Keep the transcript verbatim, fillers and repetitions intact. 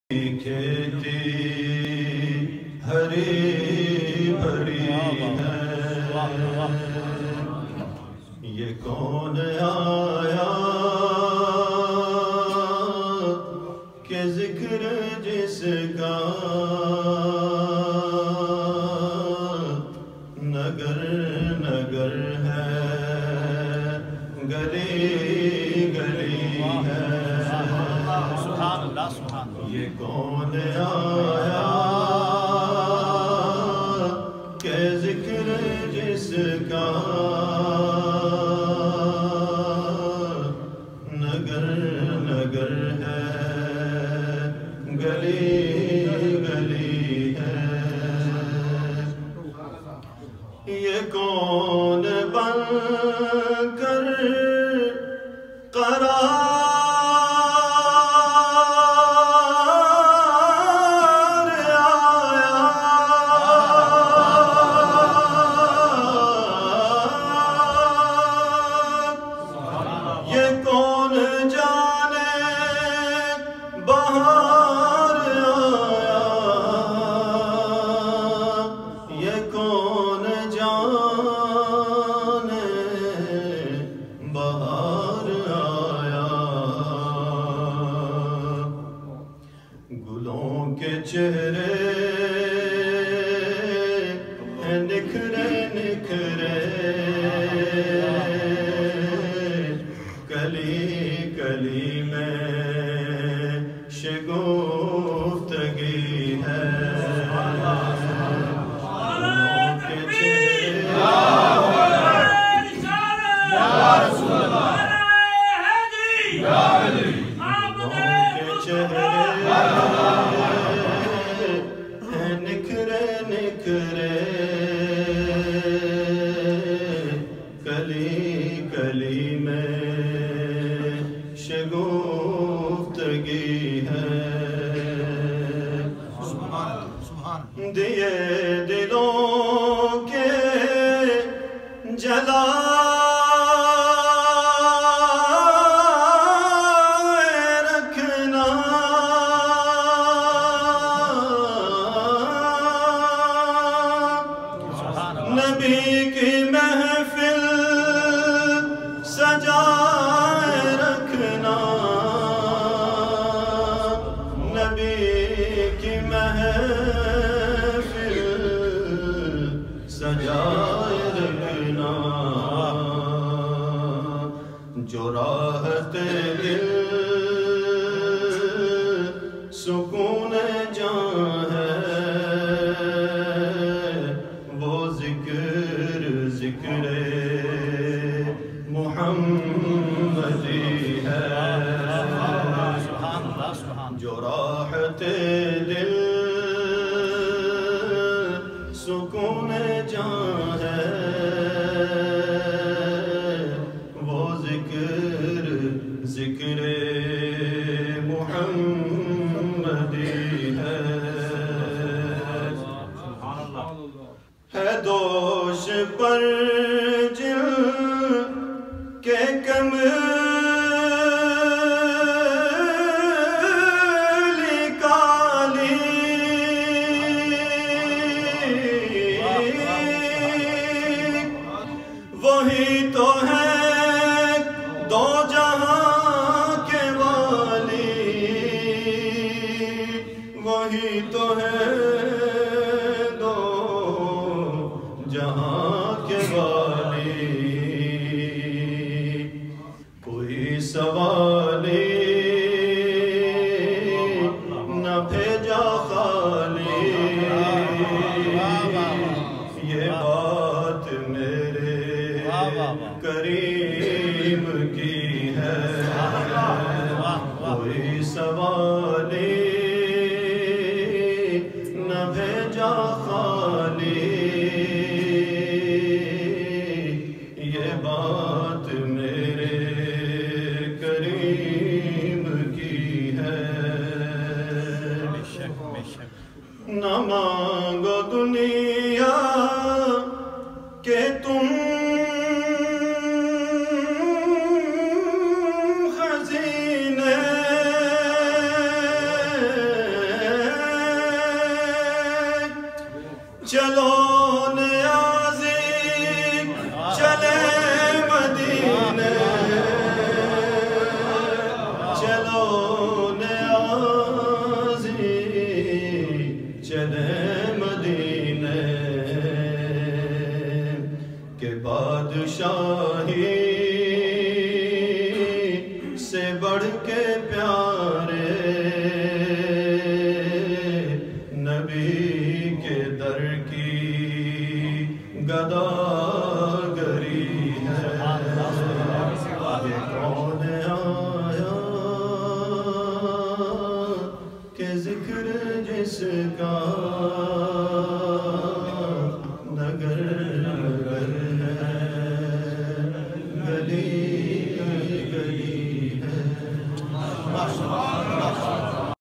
کھیتی ہری بھری ہے، یہ کون آیا کہ ذکر جس کا نگر نگر ہے، گلی گلی ہے۔ سبحان اللہ سبحان اللہ۔ یہ کون آیا کہ ذکر جس کا نگر نگر ہے، گلی گلی ہے۔ یہ کون بن کر قرار گلوں کے چہرے ہیں نکھرے نکھرے، کلی کلی میں شگفتگی ہے۔ گلوں کے چہرے نکھرے نکھرے، کلی کلی میں شگفتگی ہے۔ دیے دلوں کے جلا نبی کی محفل سجائے رکھنا، نبی کی محفل سجائے رکھنا، جو راحت دل سکون جان ہے، ذکر محمدی ہے۔ جو راحت دل سکون جان ہے، وہ ذکر ذکر محمدی ہے۔ ہے دوش پر جن کے کملی کالی، وہی تو ہے دو جہاں کے والی، وہی تو ہے جہاں کے والی، کوئی سوالی نہ بھیجا خالی، یہ بات میرے کریم کی ہے۔ کوئی سوالی نہ بھیجا خالی، یہ بات میرے کریم سے بڑھ کے پیارے نبی کے در کی گداگری ہے یہ کون آیا کہ ذکر جس کا نگر نگر ہے گلی گلی ہے